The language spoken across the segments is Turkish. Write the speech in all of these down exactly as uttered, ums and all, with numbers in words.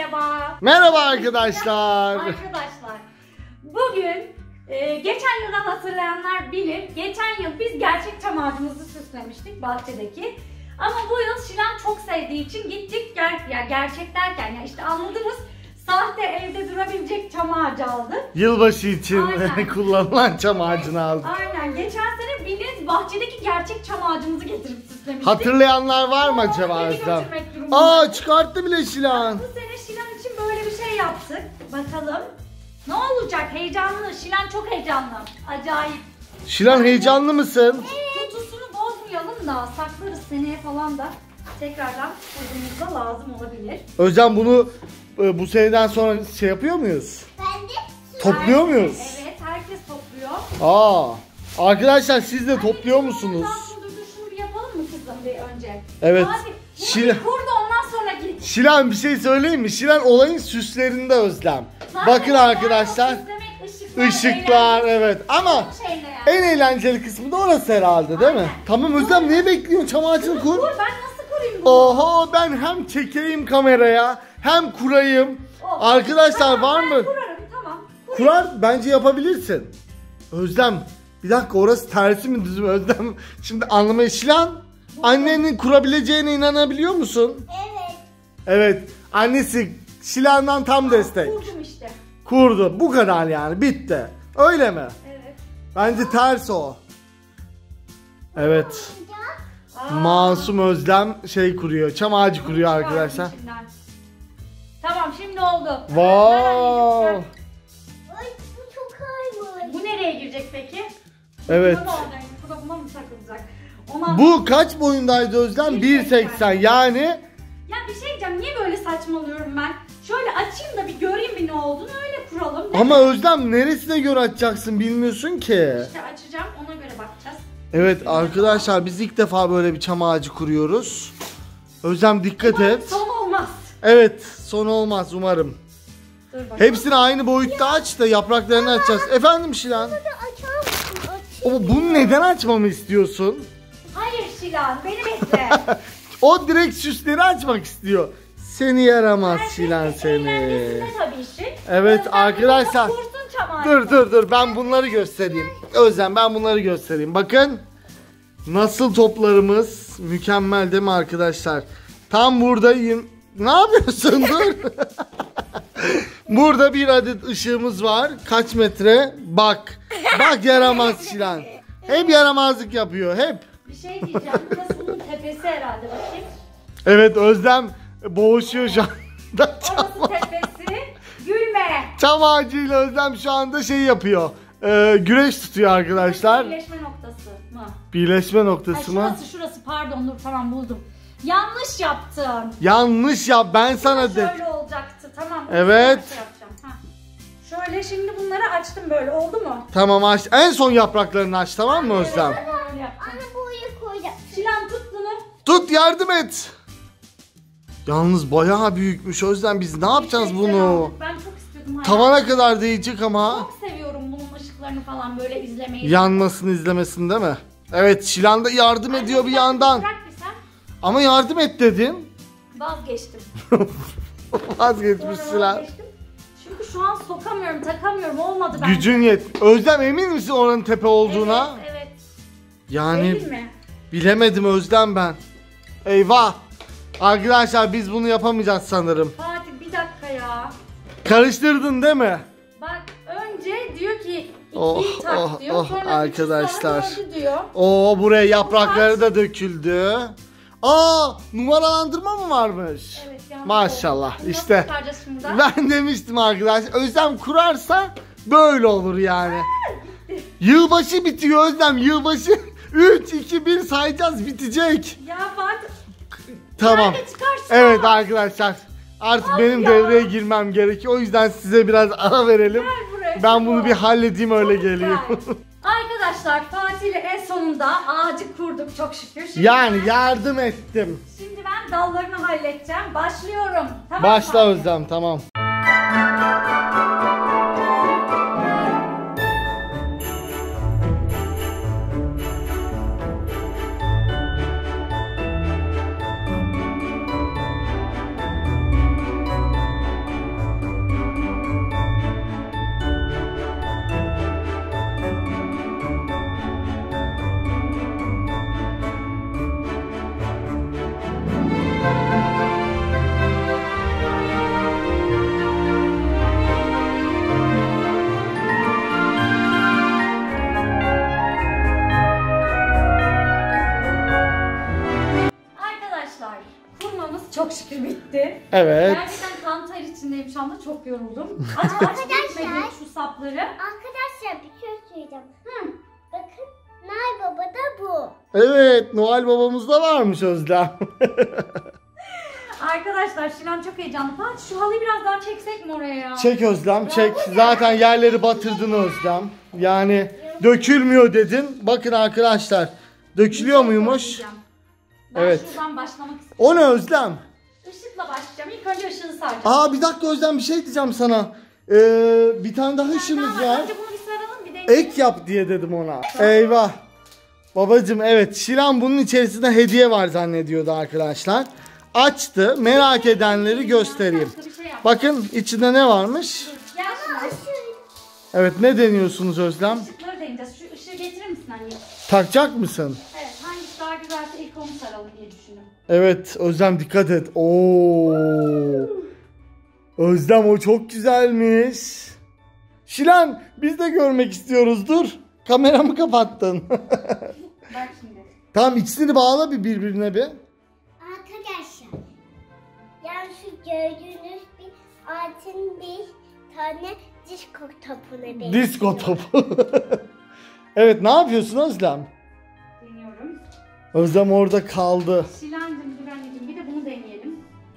merhaba. Merhaba arkadaşlar. Arkadaşlar, bugün e, geçen yıldan hatırlayanlar bilir. Geçen yıl biz gerçek çam ağacımızı süslemiştik bahçedeki. Ama bu yıl Şilan çok sevdiği için gittik. Ger ya gerçek derken ya işte anladınız. Sahte evde durabilecek çam ağacı aldık. Yılbaşı için kullanılan çam ağacını aldık. Aynen. Geçen sene biz bahçedeki gerçek çam ağacımızı getirip süslemiştik. Hatırlayanlar var mı acaba Azra? Aa, çıkarttı bile Şilan. Bu sene Şilan için böyle bir şey yaptık. Bakalım ne olacak? Heyecanlı. Şilan çok heyecanlı. Acayip. Şilan heyecanlı mısın? Evet. Kutusunu bozmayalım da saklarız, seneye falan da tekrardan kuzumuzda lazım olabilir. Özlem, bunu bu seneden sonra şey yapıyor muyuz? Ben de. Topluyor muyuz? Evet, herkes topluyor. Aa, arkadaşlar siz de topluyor musunuz? Dur dur, şunu bir yapalım mı kızım bir önce? Evet. Abi, Şilan. burada ondan sonra git. Şilan, bir şey söyleyeyim mi? Şilan olayın süslerinde Özlem. Bakın arkadaşlar. Işıklar, Işıklar, evet, ama yani. en eğlenceli kısmı da orası herhalde, değil mi? Aynen. Tamam Özlem, niye bekliyorsun? Çam ağacını kur. Dur, ben nasıl kurayım bunu? Oho, ben hem çekeyim kameraya hem kurayım. Oh. Arkadaşlar, Tamam, var ben mı? kurarım, tamam. Kurar, bence yapabilirsin. Özlem, bir dakika, orası tersi mi düz mü Özlem? Şimdi anlamaya Şilan, annenin kurabileceğine inanabiliyor musun? Evet. Evet, annesi Şilan'dan tam destek. Kurdum işte. Kurdu, bu kadar yani, bitti. Öyle mi? Evet. Bence ters o. Evet. Aa, Masum Özlem şey kuruyor, çam ağacı kuruyor arkadaşlar. içinden. Tamam, şimdi oldu. Wow. Ay, bu çok ağırmış. Bu nereye girecek peki? Evet. Bu da olacak, bu da buna mı takılacak? Ona... Bu kaç boyundaydı Özlem? bir seksen, yani. Ya bir şey diyeceğim, niye böyle saçmalıyorum ben? Şöyle açayım da bir göreyim bir ne olduğunu, öyle kuralım. Değil Ama mi? Özlem, neresine göre açacaksın bilmiyorsun ki. İşte açacağım, ona göre bakacağız. Evet arkadaşlar, biz ilk defa böyle bir çam ağacı kuruyoruz. Özlem, dikkat Umarım et. son olmaz. Evet, son olmaz umarım. Dur bakalım. Hepsini aynı boyutta aç da yapraklarını açacağız. Efendim Şilan? Hadi açar mısın? O, bunu neden açmamı istiyorsun? Hayır Şilan, beni bekle. O direkt süsleri açmak istiyor. Seni yaramaz Şilan Herkesin seni. eğlencesinde tabii işi. Evet Özlem arkadaşlar. bir kursun çam ağacı. Dur dur dur, ben bunları göstereyim. Özlem, ben bunları göstereyim. Bakın nasıl toplarımız mükemmel, değil mi arkadaşlar? Tam buradayım. Ne yapıyorsun? Dur. Burada bir adet ışığımız var. Kaç metre? Bak. Bak yaramaz Şilan. Hep yaramazlık yapıyor, hep. Bir şey diyeceğim. Burası bunun tepesi herhalde, bakayım. Evet, Özlem boğuşuyor şu anda. Orası tepesi. Gülme. Çam ağacıyla Özlem şu anda şey yapıyor. Ee, güreş tutuyor arkadaşlar. Birleşme noktası mı? Birleşme Ha, noktası mı? şurası şurası, pardon, dur tamam buldum. Yanlış yaptım. Yanlış yap, ben sana de. Şöyle olacaktı, tamam. Evet. Şöyle yapacağım, ha. Şöyle şimdi bunları açtım, böyle oldu mu? Tamam, aç. En son yapraklarını aç, tamam mı Özlem? Evet, öyle yapacağım. Anne buraya koyacağım. Şilan tut bunu. Tut, yardım et. Yalnız bayağı büyükmüş Özlem, biz ne yapacağız Çok bunu? Ben çok istiyordum. hayatım. Tavana kadar değecek ama. Çok seviyorum bunun ışıklarını falan böyle izlemeyi. Yanmasını izlemesin, değil mi? Evet, Şilan da yardım Anne, ediyor bir dakika, yandan. Bırak bir sen. Ama yardım et dedin. Vazgeçtim. Vazgeçmiş Sonra Şilan. vazgeçtim. Çünkü şu an sokamıyorum, takamıyorum, olmadı bence. Gücün yet. Özlem, emin misin oranın tepe olduğuna? Evet, evet. Yani Emin mi? bilemedim Özlem ben. Eyvah. Arkadaşlar, biz bunu yapamayacağız sanırım. Fatih bir dakika ya. Karıştırdın değil mi? Bak önce diyor ki ikiyi Oh, tak oh, diyor. oh, Sonra üçü, arkadaşlar. sonra dördü diyor. Oo, buraya yaprakları da döküldü. Aa, numaralandırma mı varmış? Evet, yanlış Maşallah, oldu. Bunu işte. nasıl çıkaracağız şimdi? Ben demiştim arkadaşlar. Özlem kurarsa böyle olur yani. Yılbaşı bitiyor Özlem, yılbaşı. üç, iki, bir sayacağız, bitecek. Ya Fatih. Tamam. Nerede çıkarsın? Evet arkadaşlar. Artık Abi benim ya. devreye girmem gerekiyor. O yüzden size biraz ara verelim. Gel buraya. Ben bunu bir halledeyim, öyle geliyor. Gel. Arkadaşlar Fatih ile en sonunda ağacı kurduk çok şükür. Şimdi Yani ben, yardım ettim. şimdi ben dallarını halledeceğim. Başlıyorum. Tamam mı Başla Fatih? Özlem, tamam. Evet. Gerçekten kan ter içindeyim şu anda, çok yoruldum. Aç aç gitmedi şu sapları. Arkadaşlar bir şey söyleyeceğim. Hı. Bakın Noel Baba da bu. Evet, Noel babamız da varmış Özlem. Arkadaşlar Şilan çok heyecanlı. Fatih şu halıyı biraz daha çeksek mi oraya ya? Çek Özlem, çek. Zaten yerleri batırdın Özlem. Yani dökülmüyor dedin. Bakın arkadaşlar, dökülüyor muymuş? Ben Evet. şuradan başlamak istiyorum. O ne Özlem? Işıkla başlayacağım. İlk önce ışığını saracağım. Aa bir dakika Özlem, bir şey diyeceğim sana. Ee, bir tane daha ışığımız Tamam, var. önce bunu bir saralım, bir deneyelim. Ek yap diye dedim ona. Eyvah. Babacım evet, Şilan bunun içerisinde hediye var zannediyordu arkadaşlar. Açtı. Merak edenleri göstereyim. Başka bir şey yap. Bakın içinde ne varmış? Gel şimdi. Evet, ne deniyorsunuz Özlem? Işıkları deneyeceğiz. Şu ışığı getirir misin anne? Takacak mısın? Evet, hangisi daha güzelse ilk onu saralım diye düşündüm. Evet Özlem, dikkat et. Oo. Özlem o çok güzelmiş. Şilan biz de görmek istiyoruz, dur. Kameramı kapattın. Bak şimdi. Tamam, ikisini bağla bir birbirine bir. Arkadaşlar. Yani şu gördüğünüz bir altın bir tane disko topuna benziyor. Disko topu. Evet, ne yapıyorsun Özlem? Deniyorum. Özlem orada kaldı. Şilancım dur anneciğim, bir de bunu deneyelim.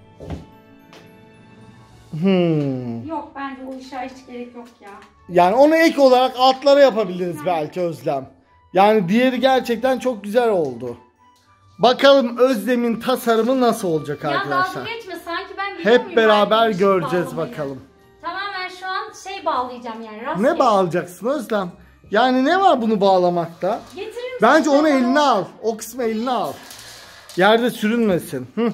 Hmm. Yok, bence o işe hiç gerek yok ya. Yani onu ek olarak altlara yapabiliriz belki Özlem. Yani diğeri gerçekten çok güzel oldu. Bakalım Özlem'in tasarımı nasıl olacak Ya arkadaşlar. dalga geçme, sanki ben biliyor muyum Hep beraber yani ışık göreceğiz bağlamayı? bakalım. Tamamen şu an şey bağlayacağım yani. Rastgele. Ne bağlayacaksın Özlem? Yani ne var bunu bağlamakta? Getirir misin? Bence onu Şuradan eline al. al. O kısmı eline al. Yerde sürünmesin. Hı.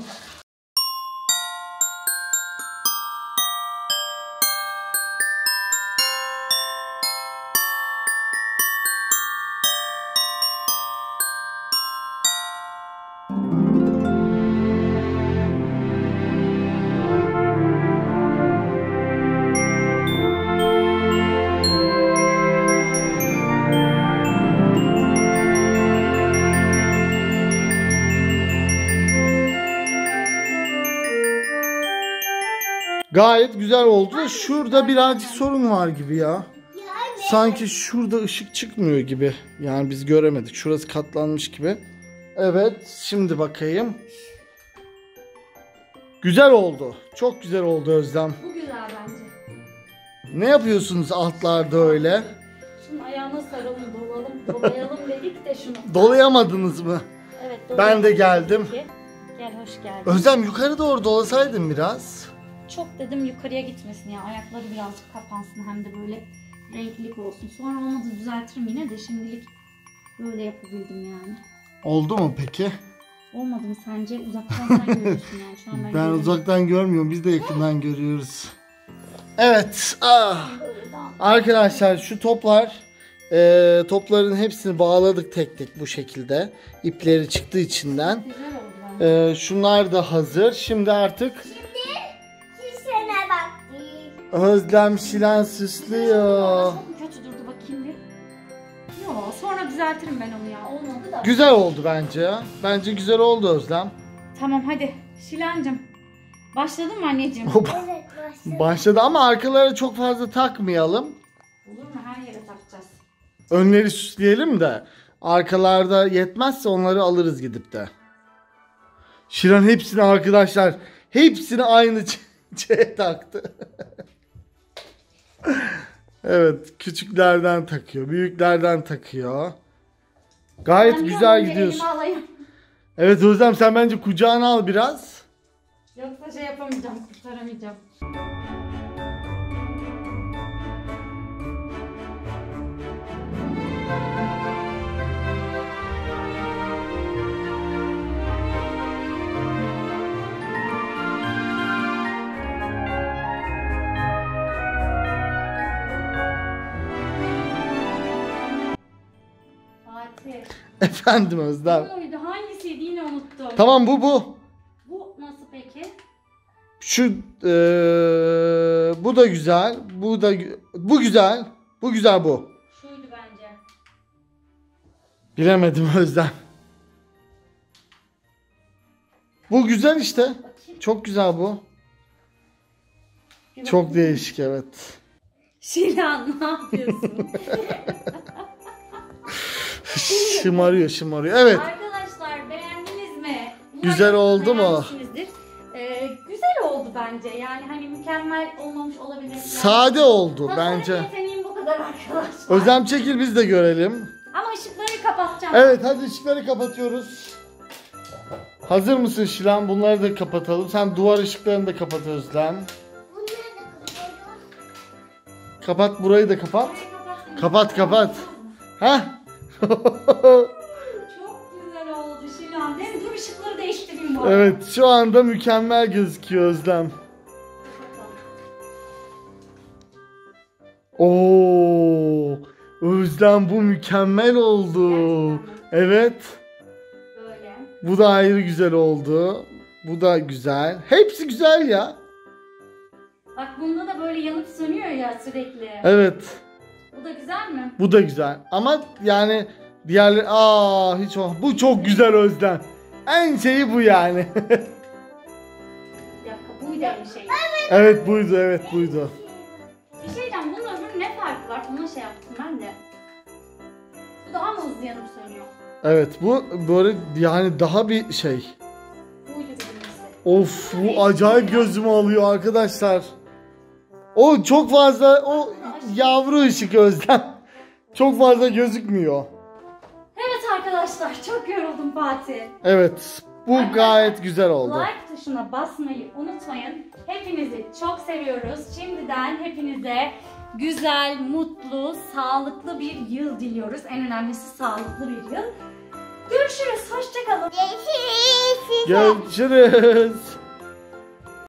Gayet güzel oldu. Şurada birazcık sorun var gibi ya. Yani Sanki şurada ışık çıkmıyor gibi. Yani biz göremedik. Şurası katlanmış gibi. Evet, şimdi bakayım. Güzel oldu. Çok güzel oldu Özlem. Bu güzel bence. Ne yapıyorsunuz altlarda öyle? Şunun ayağına saralım, dolalım, dolayalım dedik de şunu. Dolayamadınız mı? Evet, Ben de geldim. Gel, hoş geldin. Özlem yukarı doğru dolasaydın biraz. Çok dedim yukarıya gitmesin ya. Ayakları birazcık kapansın, hem de böyle renklilik olsun. Sonra olmadı düzeltirim yine de, şimdilik böyle yapabildim yani. Oldu mu peki? Olmadı mı sence? Uzaktan sen görüyorsun yani. Şu an ben, Ben görüyorum. uzaktan görmüyorum. Biz de yakından görüyoruz. Evet. Ah. Böyle daha- Arkadaşlar şu toplar, e, topların hepsini bağladık tek tek bu şekilde. İpleri çıktı içinden. Güzel oldu bence. E, şunlar da hazır. Şimdi artık şişene bak. Özlem Şilan süslüyor. Çok mu kötü durdu, bakayım bir. Yo, sonra düzeltirim ben onu ya. Olmadı da. Güzel oldu bence ya. Bence güzel oldu Özlem. Tamam hadi. Şilancım. Başladın mı anneciğim? Hop. Evet başladı. Başladı ama arkalara çok fazla takmayalım. Olur mu? Her yere takacağız. Önleri süsleyelim de arkalarda yetmezse onları alırız gidip de. Şilan hepsini arkadaşlar, hepsini aynı şeye taktı. Evet, küçüklerden takıyor, büyüklerden takıyor. Gayet Ben bir güzel an önce gidiyorsun. elime alayım. Evet Özlem, sen bence kucağına al biraz. Yoksa şey yapamayacağım, kurtaramayacağım. Fatih. Efendim Özlem. Bu muydu? Hangisiydi? Yine unuttum. Tamam, bu bu. Bu nasıl peki? Şu eee, bu da güzel. Bu da gü- bu güzel. Bu güzel bu. Şuydu bence. Bilemedim Özlem. Bu güzel işte. Bakayım. Çok güzel bu. Çok değişik, evet. Şilan ne yapıyorsun? Şımarıyor şımarıyor. Evet. Arkadaşlar beğendiniz mi? Güzel oldu mu? Beğenmişsinizdir. Ee, güzel oldu bence. Yani hani mükemmel olmamış olabilir. Sade oldu Tasarım bence. yeteneğim bu kadar arkadaşlar. Özlem çekil, biz de görelim. Ama ışıkları kapatacağım. Evet, hadi ışıkları kapatıyoruz. Hazır mısın Şilan? Bunları da kapatalım. Sen duvar ışıklarını da kapat Özlem. Bunları da kapatıyorum. Kapat, burayı da kapat. Burayı kapatmayın. Kapat kapat. Heh. Çok güzel oldu Şilan. Değil mi? Dur ışıkları değiştireyim bu arada. Evet, şu anda mükemmel gözüküyor Özlem. Oo, Özlem bu mükemmel oldu. Evet. Böyle. Bu da ayrı güzel oldu. Bu da güzel. Hepsi güzel ya. Bak bunda da böyle yanıp sönüyor ya sürekli. Evet. Bu da güzel mi? Bu da güzel. Ama yani diğerleri, aa hiç o. Bu çok güzel Özlem. En şeyi bu yani. Bir dakika buydu en şey. Evet buydu, evet buydu. Bir şey diyeceğim, bunun öbürü ne farkı var? Ona şey yaptım ben de. Bu daha mı hızlı yanıp sönüyor? Evet, bu böyle yani daha bir şey. Buydu birincisi. Of, bu acayip gözümü alıyor arkadaşlar. O çok fazla, o yavru ışık Özlem. Çok fazla gözükmüyor. Evet arkadaşlar, çok yoruldum Fatih. Evet, bu gayet güzel oldu. Like tuşuna basmayı unutmayın. Hepinizi çok seviyoruz. Şimdiden hepinize güzel, mutlu, sağlıklı bir yıl diliyoruz. En önemlisi sağlıklı bir yıl. Görüşürüz, hoşça kalın. Görüşürüz. Görüşürüz.